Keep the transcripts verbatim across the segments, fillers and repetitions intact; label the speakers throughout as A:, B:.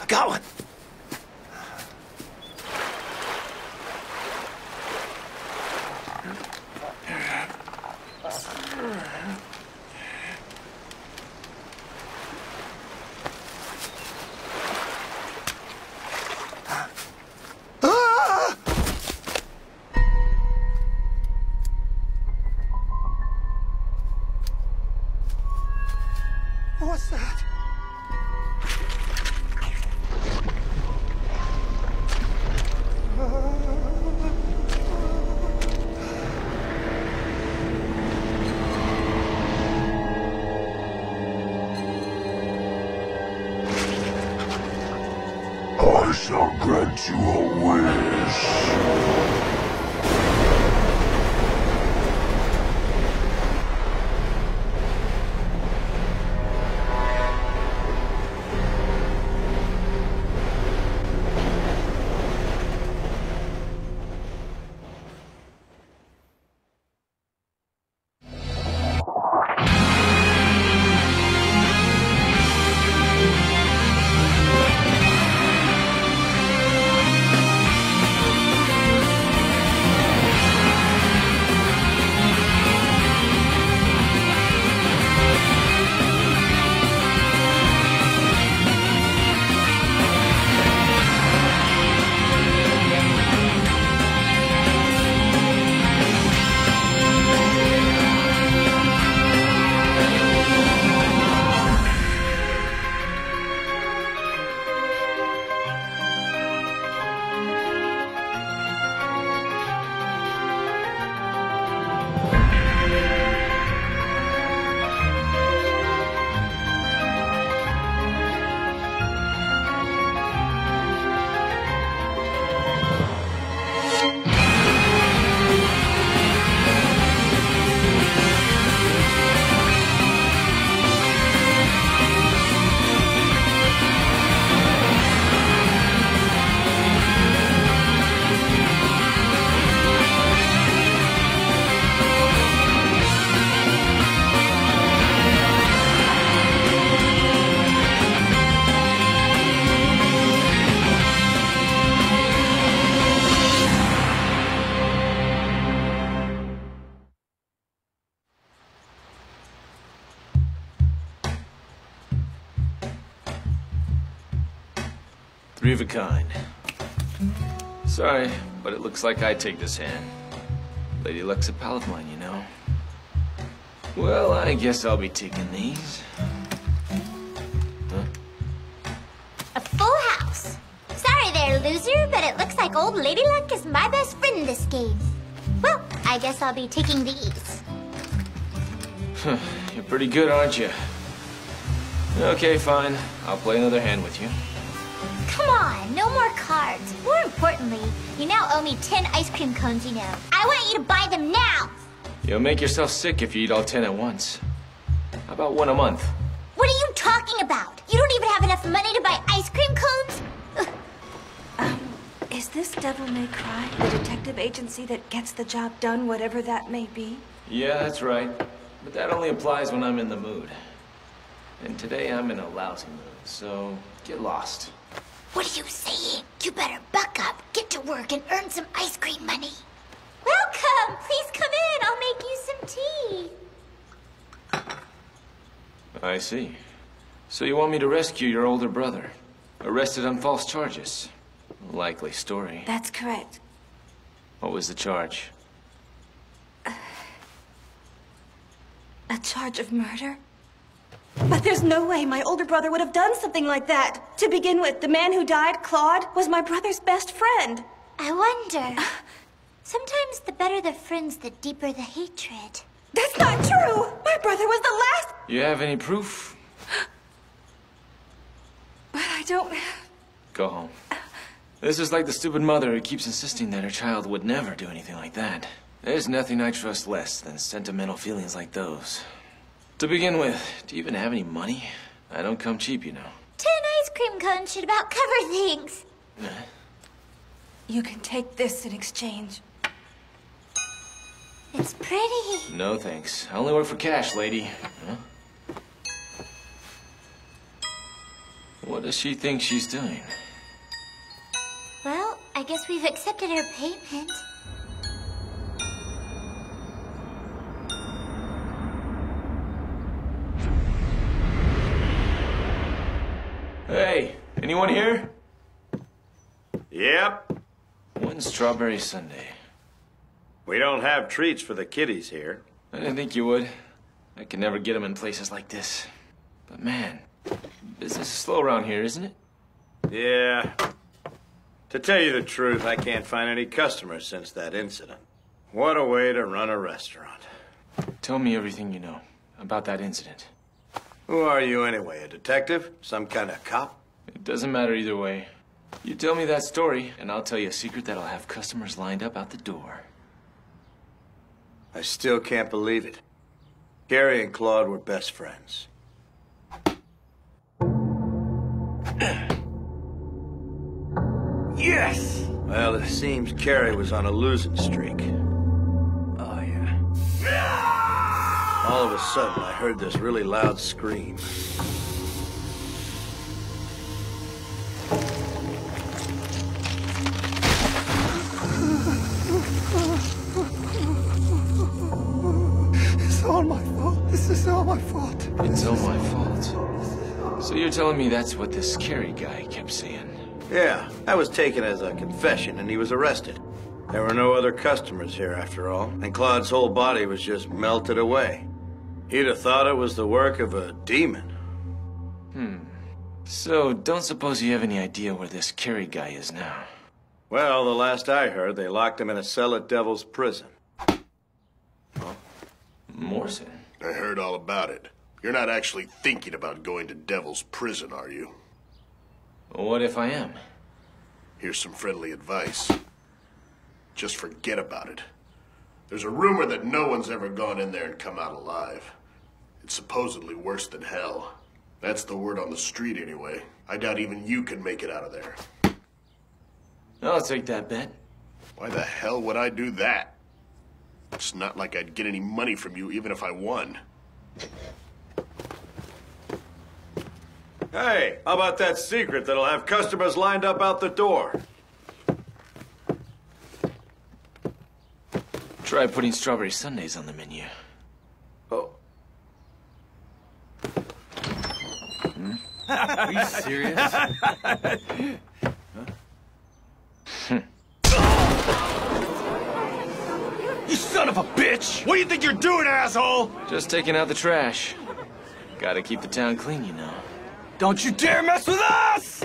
A: got one.
B: What's that?
C: I shall grant you a wish.
A: Three of a kind. Sorry, but it looks like I take this hand. Lady Luck's a pal of mine, you know. Well, I guess I'll be taking these. Huh?
D: A full house. Sorry there, loser, but it looks like old Lady Luck is my best friend in this game. Well, I guess I'll be taking these.
A: You're pretty good, aren't you? Okay, fine. I'll play another hand with you.
D: Come on, no more cards. More importantly, you now owe me ten ice cream cones, you know. I want you to buy them now.
A: You'll make yourself sick if you eat all ten at once. How about one a month?
D: What are you talking about? You don't even have enough money to buy ice cream cones? Ugh.
E: Um, is this Devil May Cry the detective agency that gets the job done, whatever that may be?
A: Yeah, that's right. But that only applies when I'm in the mood. And today I'm in a lousy mood, so get lost.
D: What are you saying? You better buck up, get to work, and earn some ice cream money. Welcome! Please come in. I'll make you some tea.
A: I see. So you want me to rescue your older brother? Arrested on false charges. Likely story.
E: That's correct.
A: What was the charge?
E: Uh, a charge of murder? But there's no way my older brother would have done something like that. To begin with, the man who died, Claude, was my brother's best friend.
D: I wonder. Sometimes the better the friends, the deeper the hatred.
E: That's not true! My brother was the last...
A: You have any proof?
E: But I don't...
A: Go home. This is like the stupid mother who keeps insisting that her child would never do anything like that. There's nothing I trust less than sentimental feelings like those. To begin with, do you even have any money? I don't come cheap, you know.
D: Ten ice cream cones should about cover things.
E: You can take this in exchange.
D: It's pretty.
A: No, thanks. I only work for cash, lady. Huh? What does she think she's doing?
D: Well, I guess we've accepted her payment.
A: Hey, anyone here?
B: Yep.
A: One strawberry sundae.
B: We don't have treats for the kiddies here.
A: I didn't think you would. I can never get them in places like this. But man, business is slow around here, isn't it?
B: Yeah. To tell you the truth, I can't find any customers since that incident. What a way to run a restaurant.
A: Tell me everything you know about that incident.
B: Who are you anyway, a detective? Some kind of cop?
A: It doesn't matter either way. You tell me that story, and I'll tell you a secret that'll have customers lined up out the door.
B: I still can't believe it. Carrie and Claude were best friends. Yes! Well, it seems Carrie was on a losing streak. Oh, yeah. All of a sudden, I heard this really loud scream.
C: It's all my fault. This is all my fault.
A: It's all my fault. So you're telling me that's what this Carey guy kept saying?
B: Yeah, that was taken as a confession, and he was arrested. There were no other customers here, after all, and Claude's whole body was just melted away. He'd have thought it was the work of a demon.
A: Hmm. So, don't suppose you have any idea where this Carey guy is now?
B: Well, the last I heard, they locked him in a cell at Devil's Prison.
A: Oh. Morrison?
F: I heard all about it. You're not actually thinking about going to Devil's Prison, are you?
A: What if I am?
F: Here's some friendly advice. Just forget about it. There's a rumor that no one's ever gone in there and come out alive. It's supposedly worse than hell. That's the word on the street anyway. I doubt even you can make it out of there.
A: I'll take that bet.
F: Why the hell would I do that? It's not like I'd get any money from you even if I won.
B: Hey, how about that secret that'll have customers lined up out the door?
A: Try putting strawberry sundaes on the menu.
B: Oh.
A: Hmm? Are you serious? Huh?
B: You son of a bitch! What do you think you're doing, asshole?
A: Just taking out the trash. Gotta keep the town clean, you know.
B: Don't you dare mess with us!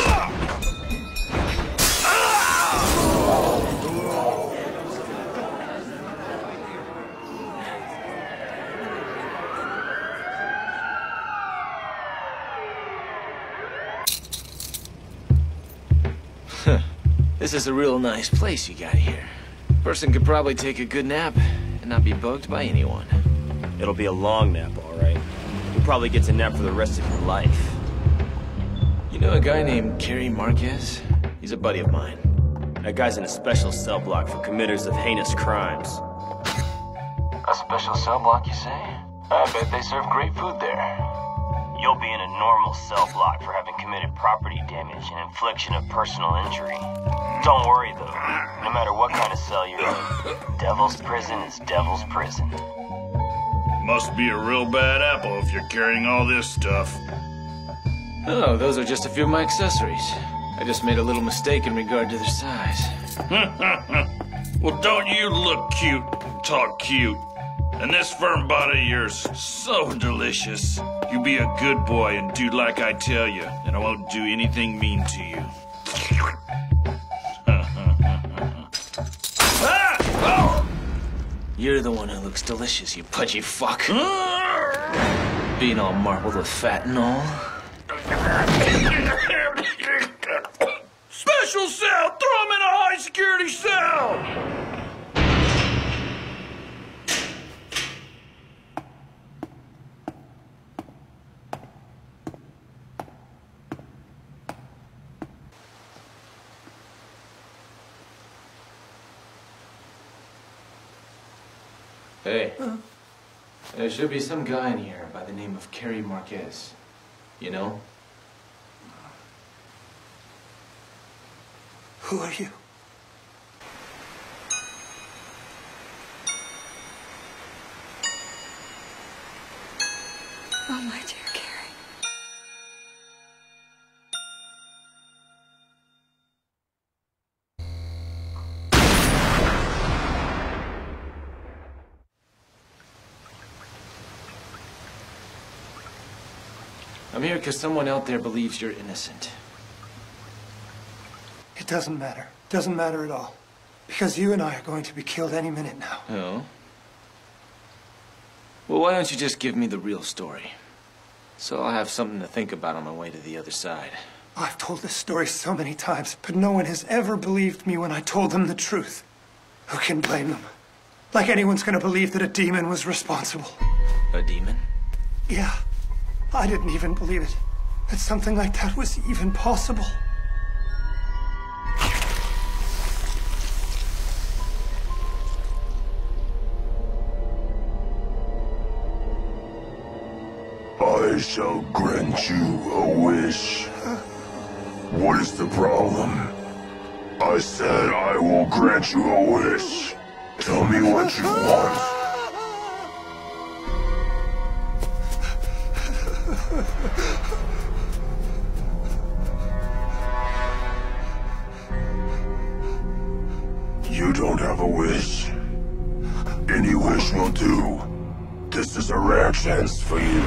A: This is a real nice place you got here. Person could probably take a good nap and not be bugged by anyone.
G: It'll be a long nap, all right. You'll probably get to nap for the rest of your life.
A: You know a guy named Carey Marquez? He's a buddy of mine.
G: That guy's in a special cell block for committers of heinous crimes.
A: A special cell block, you say? I bet they serve great food there.
G: You'll be in a normal cell block for having committed property damage and infliction of personal injury. Don't worry, though. No matter what kind of cell you're in, Devil's Prison is Devil's Prison.
H: Must be a real bad apple if you're carrying all this stuff.
A: Oh, those are just a few of my accessories. I just made a little mistake in regard to their size.
H: Well, don't you look cute and talk cute? And this firm body of yours, so delicious. You be a good boy and do like I tell you, and I won't do anything mean to you. Ah! Oh!
A: You're the one who looks delicious, you pudgy fuck. Being all marbled with fat and all.
H: Special cell! Throw him in a high security cell!
A: Hey, there should be some guy in here by the name of Carey Marquez. You know?
I: Who are you?
E: Oh, my dear Carrie.
A: I'm here because someone out there believes you're innocent.
I: It doesn't matter. Doesn't matter at all. Because you and I are going to be killed any minute now.
A: Oh? Well, why don't you just give me the real story? So I'll have something to think about on my way to the other side.
I: I've told this story so many times, but no one has ever believed me when I told them the truth. Who can blame them? Like anyone's gonna believe that a demon was responsible.
A: A demon?
I: Yeah. I didn't even believe it. That something like that was even possible.
C: I shall grant you a wish. What is the problem? I said I will grant you a wish. Tell me what you want. You don't have a wish. Any wish will do. This is a rare chance for you.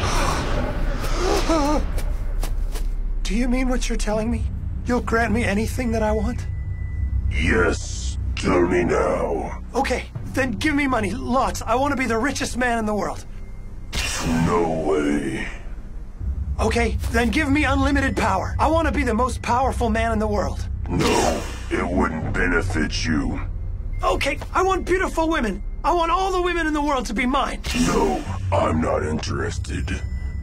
I: Do you mean what you're telling me? You'll grant me anything that I want?
C: Yes, tell me now.
I: Okay, then give me money, lots. I want to be the richest man in the world.
C: No way.
I: Okay, then give me unlimited power. I want to be the most powerful man in the world.
C: No, it wouldn't benefit you.
I: Okay, I want beautiful women. I want all the women in the world to be mine.
C: No, I'm not interested.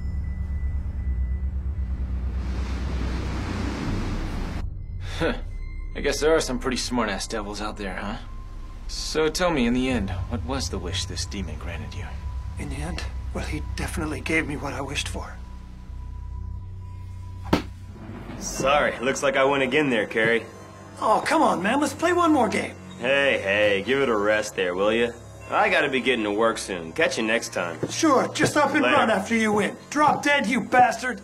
A: Huh. I guess there are some pretty smart-ass devils out there, huh? So tell me, in the end, what was the wish this demon granted you?
I: In the end, well, he definitely gave me what I wished for.
J: Sorry, looks like I win again there, Carrie.
I: Oh, come on, man. Let's play one more game.
J: Hey, hey, give it a rest there, will you? I gotta be getting to work soon. Catch you next time.
I: Sure, just up and
J: Later.
I: run after you win. Drop dead, you bastard!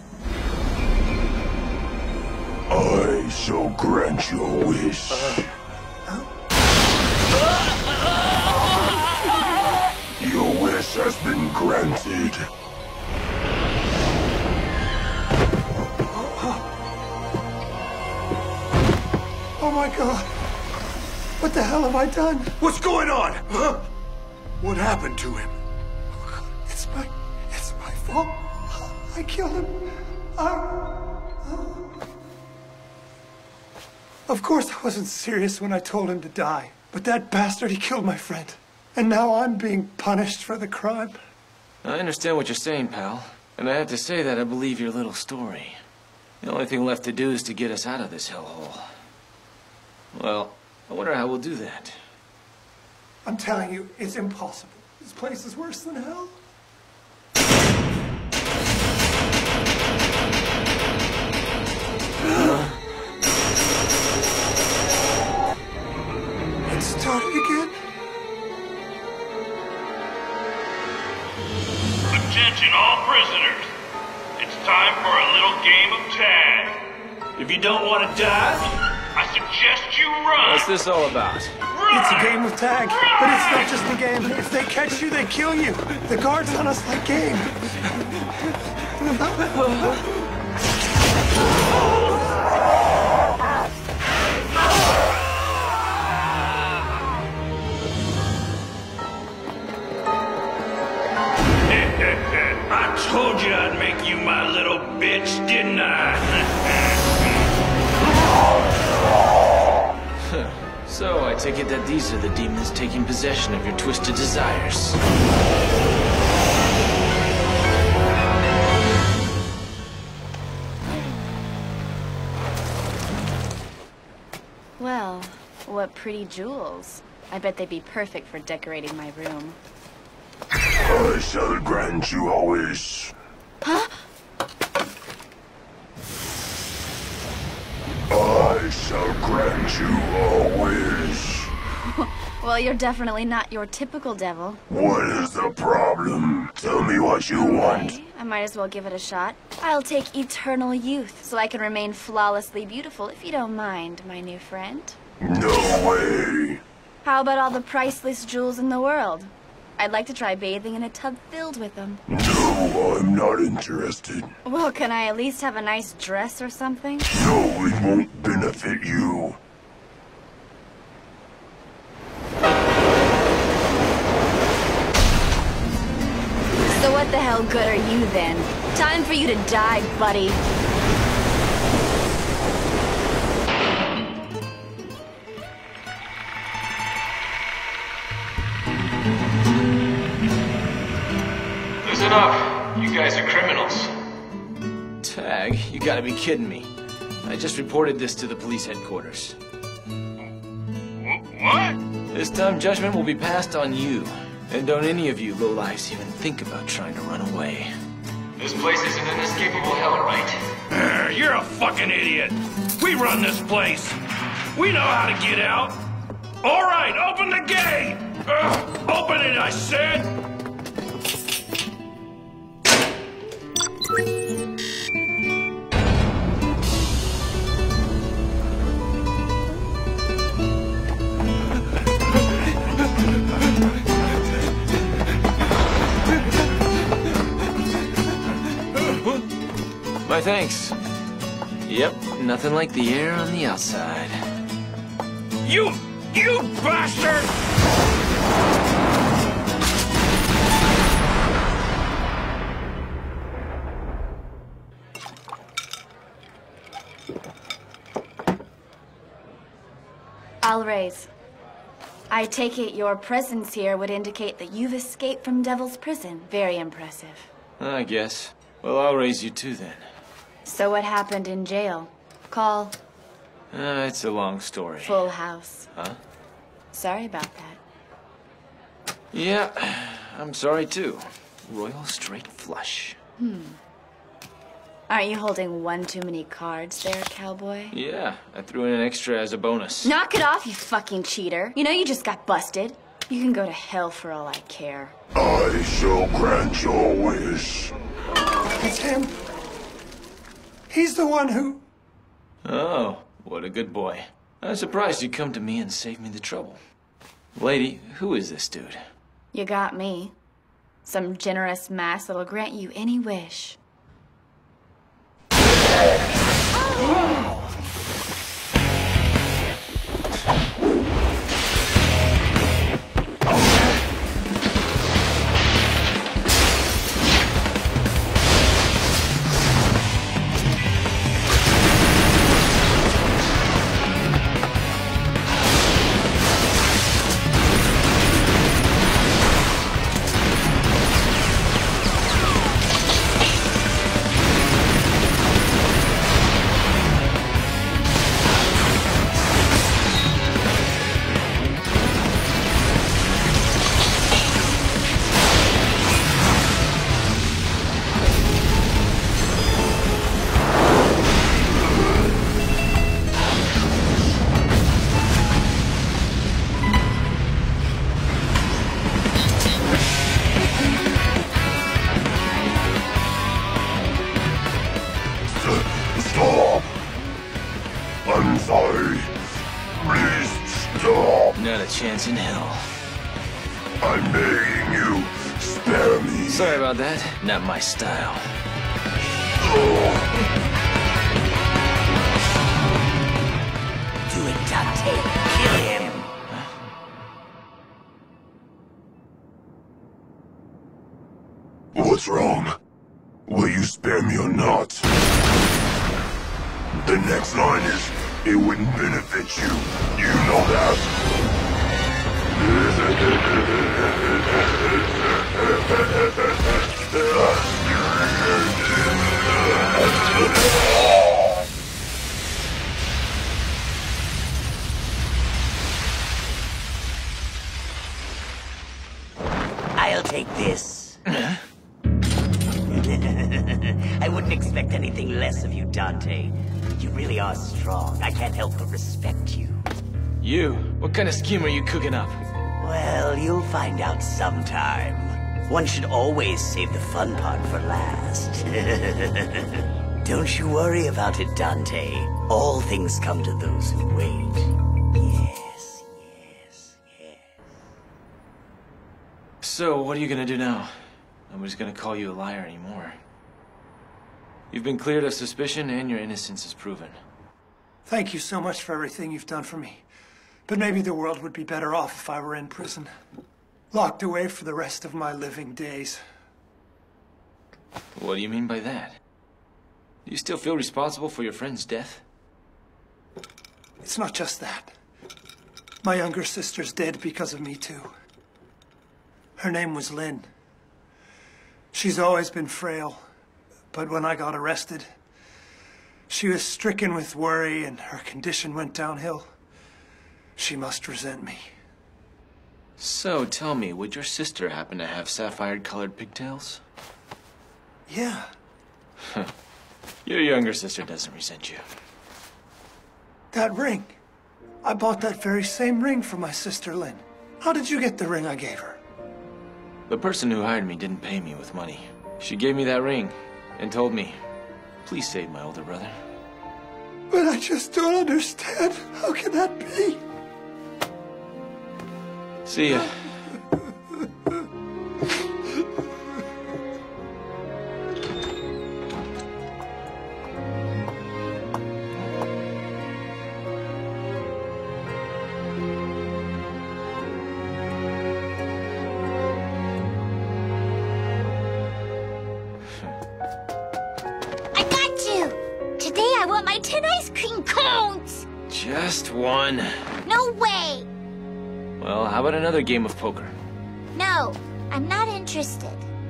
C: I shall grant you a wish.
I: Uh,
C: Your wish has been granted.
I: Oh my god. What the hell have I done?
C: What's going on? Huh? What happened to him?
I: It's my... it's my fault. I killed him. I... Of course I wasn't serious when I told him to die. But that bastard, he killed my friend. And now I'm being punished for the crime.
A: I understand what you're saying, pal. And I have to say that I believe your little story. The only thing left to do is to get us out of this hellhole. Well, I wonder how we'll do that.
I: I'm telling you, it's impossible. This place is worse than hell. It started again?
H: Attention all prisoners. It's time for a little game of tag. If you don't want to die, I suggest you run.
A: What's this all about?
H: Run!
I: It's a game of tag, but it's not just a game. If they catch you, they kill you. The guards on us like game.
H: I told you I'd make you my little bitch, didn't I?
A: So, I take it that these are the demons taking possession of your twisted desires.
K: Well, what pretty jewels. I bet they'd be perfect for decorating my room.
C: I shall grant you a wish.
K: Huh?
C: I shall grant you a wish.
K: Well, you're definitely not your typical devil.
C: What is the problem? Tell me what you want.
K: Okay, I might as well give it a shot. I'll take eternal youth, so I can remain flawlessly beautiful, if you don't mind, my new friend.
C: No way.
K: How about all the priceless jewels in the world? I'd like to try bathing in a tub filled with them.
C: No, I'm not interested.
K: Well, can I at least have a nice dress or something?
C: No, it won't benefit you.
K: So what the hell good are you then? Time for you to die, buddy.
A: Listen up. You guys are criminals. Tag, you gotta be kidding me. I just reported this to the police headquarters.
H: What?
A: This time judgment will be passed on you. And don't any of you lowlifes even think about trying to run away. This place isn't an escapable hell, right?
H: Uh, you're a fucking idiot. We run this place. We know how to get out. All right, open the gate. Uh, open it, I said.
A: My thanks. Yep, nothing like the air on the outside.
H: You, you bastard!
K: I'll raise. I take it your presence here would indicate that you've escaped from Devil's Prison. Very impressive.
A: I guess. Well, I'll raise you too then.
K: So what happened in jail? Call
A: Uh, it's a long story.
K: Full House.
A: Huh?
K: Sorry about that.
A: Yeah, I'm sorry too. Royal straight flush.
K: Hmm. Aren't you holding one too many cards there, cowboy?
A: Yeah, I threw in an extra as a bonus.
K: Knock it off, you fucking cheater. You know you just got busted. You can go to hell for all I care.
C: I shall grant your wish.
I: It's him. He's the one who...
A: Oh, what a good boy. I'm surprised you'd come to me and save me the trouble. Lady, who is this dude?
K: You got me. Some generous mask that'll grant you any wish.
C: Stop! I'm sorry. Please stop.
A: Not a chance in hell.
C: I'm begging you. Spare me.
A: Sorry about that. Not my style.
L: Do it, Dante. Kill him.
C: What's wrong? Will you spare me or not? The next line is, it wouldn't benefit you. You know that.
L: I'll take this. I wouldn't expect anything less of you, Dante. You really are strong. I can't help but respect you.
A: You? What kind of scheme are you cooking up?
L: Well, you'll find out sometime. One should always save the fun part for last. Don't you worry about it, Dante. All things come to those who wait. Yes, yes, yes.
A: So, what are you gonna do now? Nobody's gonna call you a liar anymore. You've been cleared of suspicion and your innocence is proven.
I: Thank you so much for everything you've done for me. But maybe the world would be better off if I were in prison. Locked away for the rest of my living days.
A: What do you mean by that? Do you still feel responsible for your friend's death?
I: It's not just that. My younger sister's dead because of me, too. Her name was Lynn. She's always been frail, but when I got arrested, she was stricken with worry and her condition went downhill. She must resent me.
A: So, tell me, would your sister happen to have sapphire-colored pigtails?
I: Yeah.
A: Your younger sister doesn't resent you.
I: That ring. I bought that very same ring for my sister Lynn. How did you get the ring I gave her?
A: The person who hired me didn't pay me with money. She gave me that ring and told me, please save my older brother.
I: But I just don't understand. How can that be?
A: See ya.
D: I got you! Today I want my ten ice cream cones!
A: Just one.
D: No way!
A: Well, how about another game of poker?
D: No, I'm not interested.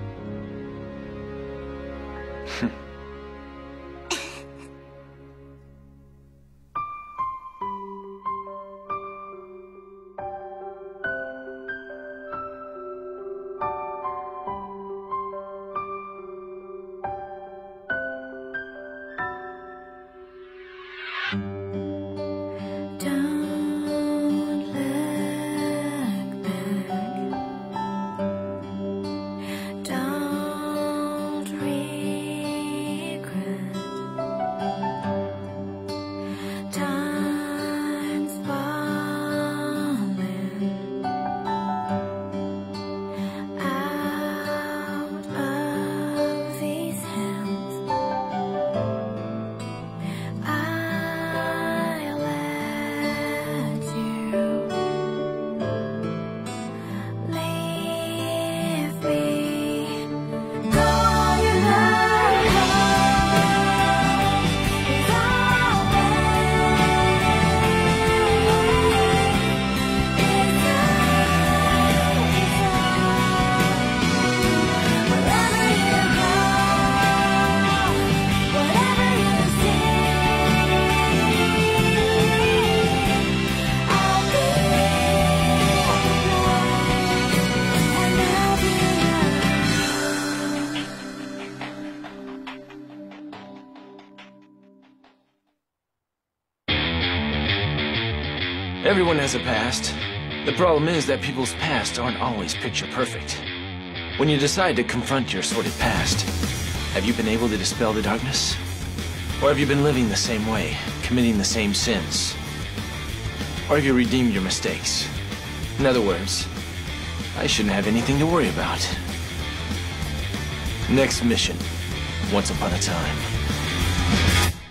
A: Everyone has a past. The problem is that people's pasts aren't always picture perfect. When you decide to confront your sordid past, have you been able to dispel the darkness? Or have you been living the same way, committing the same sins? Or have you redeemed your mistakes? In other words, I shouldn't have anything to worry about. Next mission, Once Upon a Time.